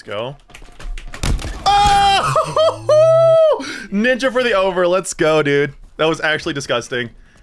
go. Oh! Ninja for the over. Let's go, dude. That was actually disgusting.